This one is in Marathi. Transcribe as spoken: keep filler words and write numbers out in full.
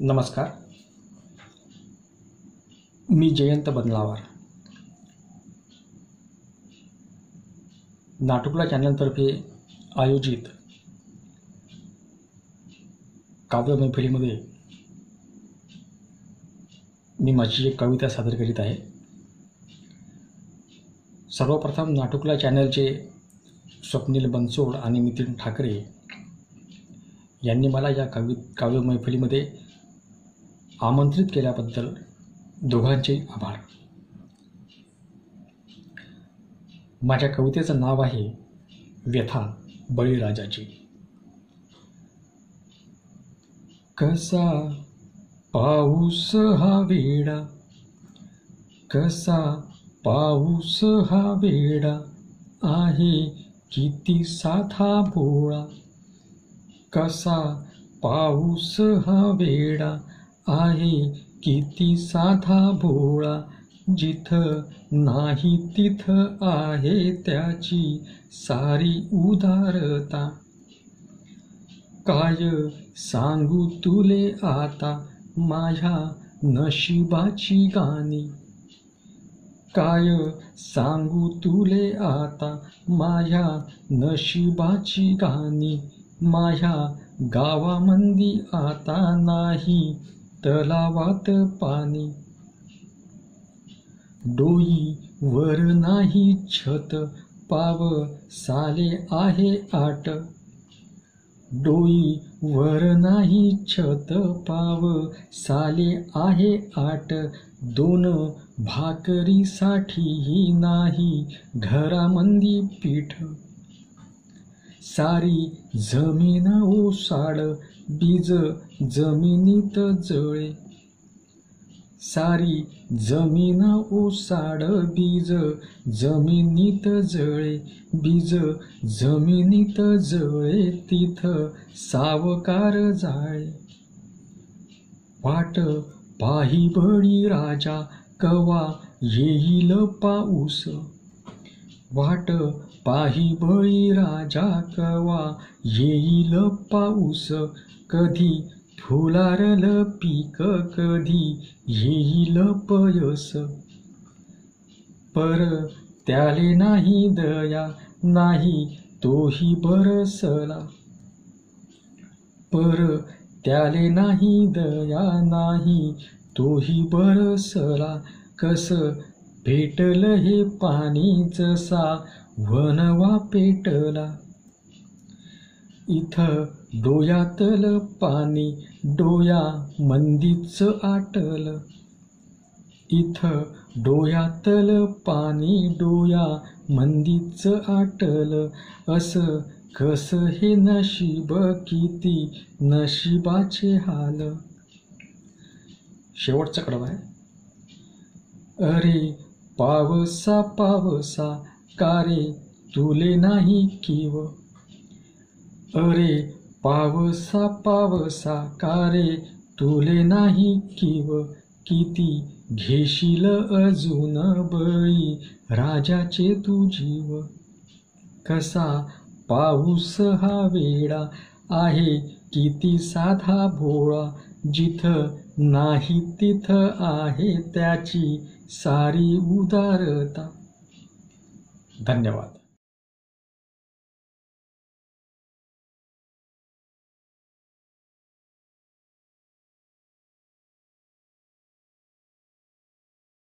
नमस्कार, मी जयंत बदलावार. नाटुकला चॅनलतर्फे आयोजित काव्य मैफिलीमध्ये मी माझी एक कविता सादर करीत आहे. सर्वप्रथम नाटुकला चॅनलचे स्वप्नील बनसोड आणि नितीन ठाकरे यांनी मला या कवि काव्य मैफिलीमध्ये आमंत्रित केल्याबद्दल दोघांचे आभार. माझ्या कवितेचं नाव आहे व्यथा बळीराजाची. कसा पाऊस हा वेडा, कसा पाऊस हा वेडा, आहे किती साधा भोळा. कसा पाऊस हा वेडा, आहे किती साधा भोळा. जिथं नाही तिथं आहे त्याची सारी उदारता. काय सांगू तुले आता माझ्या नशिबाची गाणी. काय सांगू तुले आता माझ्या नशिबाची गाणी. माझ्या गावामंदी आता नाही तलावात पाणी. डोई वर नाही छत, पाव साले आहे आट. डोई वर नाही छत, पाव साले आहे आट. दोन भाकरीसाठी नाही घरामंदी पीठ. सारी जमीन ओसाड, बीज जमिनीत जळे. सारी जमीन ओसाड, बीज जमिनीत जळे. बीज जमिनीत जळे, तिथं सावकार जाळे. वाट पाही बळीराजा, कवा येईल पाऊस. वाट पाही बळीराजा, कवा येईल पाऊस. कधी फुलारल पीक, कधी येईल पयस. पर त्याले नाही दया, नाही तोही बरसला. पर त्याले नाही दया, नाही तोही बरसला. कस पेटल हे पाणी, जसा वनवा पेटला. इथं डोयातल पाणी डोया मंदीच आटल. इथं डोयातल पाणी डोया मंदीच आटल. असं कस हे नशीब, किती नशिबाचे हाल. शेवटचा कडवा आहे. अरे पावसा पावसा, कारे तुले नाही कीव. अरे पावसा पावसा, कारे तुले नाही कीव. किती घेशील अजून बळी राजाचे तू जीव. कसा पाऊस हा वेडा, आहे किती साधा भोळा. जिथं नाही तिथं आहे त्याची सारी उदारता. धन्यवाद.